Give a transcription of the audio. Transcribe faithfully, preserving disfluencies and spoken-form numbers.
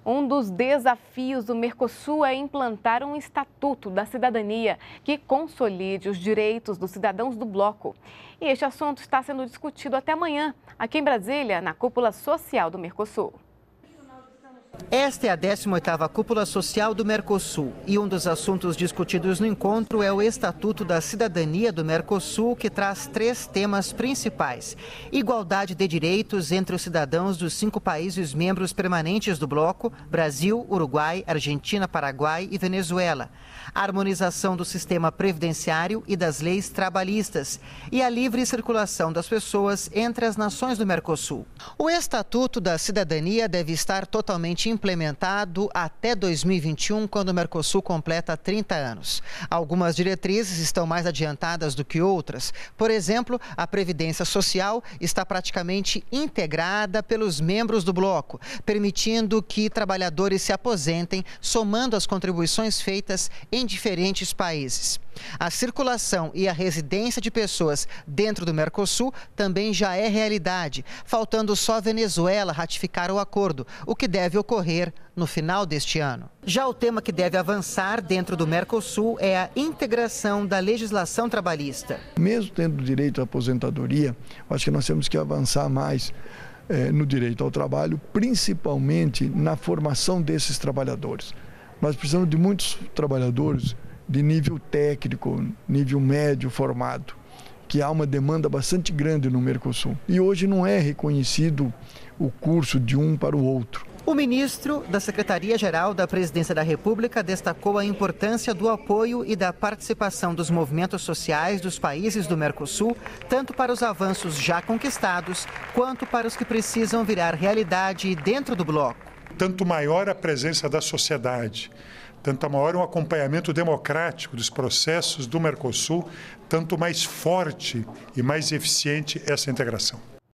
Um dos desafios do Mercosul é implantar um estatuto da cidadania que consolide os direitos dos cidadãos do bloco. E este assunto está sendo discutido até amanhã, aqui em Brasília, na Cúpula Social do Mercosul. Esta é a décima oitava Cúpula Social do Mercosul e um dos assuntos discutidos no encontro é o Estatuto da Cidadania do Mercosul, que traz três temas principais: igualdade de direitos entre os cidadãos dos cinco países membros permanentes do bloco, Brasil, Uruguai, Argentina, Paraguai e Venezuela, a harmonização do sistema previdenciário e das leis trabalhistas e a livre circulação das pessoas entre as nações do Mercosul. O Estatuto da Cidadania deve estar totalmente implementado até dois mil e vinte e um, quando o Mercosul completa trinta anos. Algumas diretrizes estão mais adiantadas do que outras. Por exemplo, a Previdência Social está praticamente integrada pelos membros do bloco, permitindo que trabalhadores se aposentem somando as contribuições feitas em diferentes países. A circulação e a residência de pessoas dentro do Mercosul também já é realidade, faltando só a Venezuela ratificar o acordo, o que deve ocorrer no final deste ano. Já o tema que deve avançar dentro do Mercosul é a integração da legislação trabalhista. Mesmo tendo direito à aposentadoria, acho que nós temos que avançar mais eh, no direito ao trabalho, principalmente na formação desses trabalhadores. Nós precisamos de muitos trabalhadores de nível técnico, nível médio formado, que há uma demanda bastante grande no Mercosul. E hoje não é reconhecido o curso de um para o outro. O ministro da Secretaria-Geral da Presidência da República destacou a importância do apoio e da participação dos movimentos sociais dos países do Mercosul, tanto para os avanços já conquistados, quanto para os que precisam virar realidade dentro do bloco. Tanto maior a presença da sociedade, tanto maior o acompanhamento democrático dos processos do Mercosul, tanto mais forte e mais eficiente essa integração.